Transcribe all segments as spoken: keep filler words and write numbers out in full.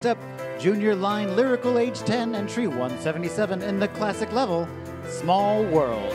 Up, junior line lyrical age ten, entry one seventy-seven in the classic level, Small World.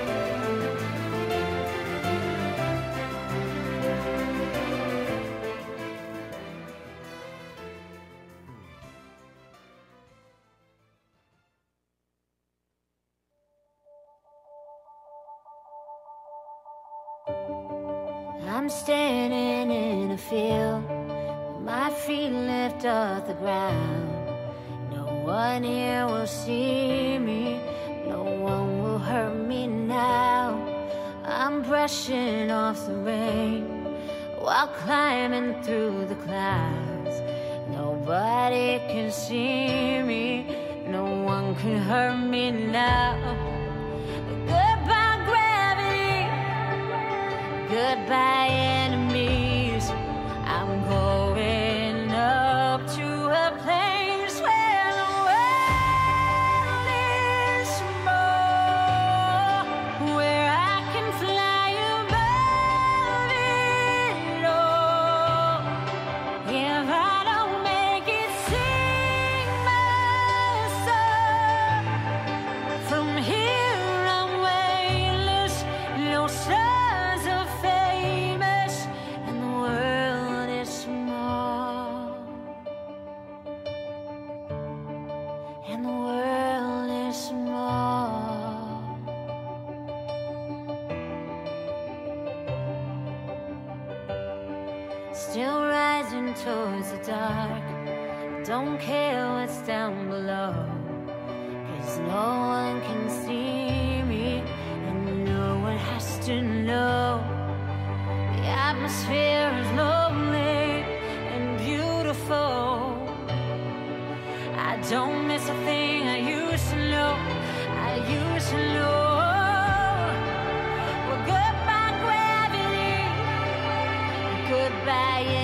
I'm standing in a field, my feet lift off the ground. No one here will see me, no one will hurt me now. I'm brushing off the rain while climbing through the clouds. Nobody can see me, no one can hurt me now. Goodbye gravity, goodbye enemies. I'm going up to a place where the world is small, where I can fly above it all. If I don't make it, sing my song. From here I'm weightless, no stars are famous, and the world is small, and the world is small. Still rising towards the dark, don't care what's down below, 'cause no one can see me, and no one has to know. The atmosphere is lonely and beautiful. I don't miss a thing I used to know, I used to know. Well, goodbye gravity, goodbye